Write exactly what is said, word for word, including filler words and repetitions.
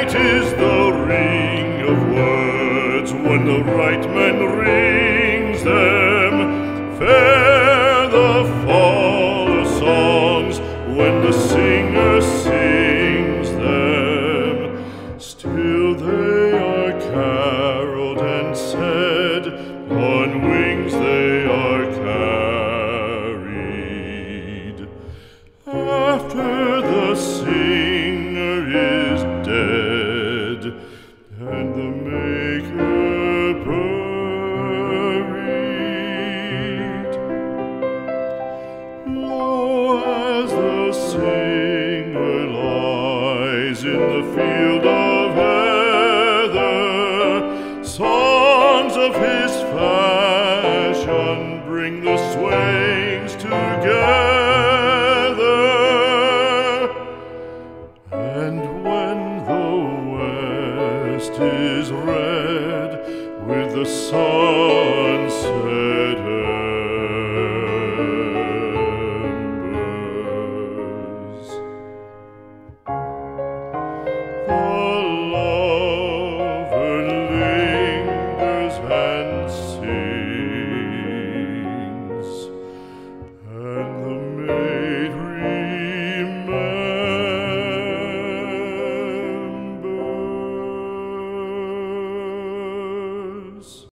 Sweet is the ring of words when the right man rings them. Fair the fall of songs when the singer sings them. Still they are caroled and said, on wings they are carried. After the singer is dead and the maker buried, lo, as the singer lies in the field of heather, songs of his fashion bring the swains together. And when the west is red with the sun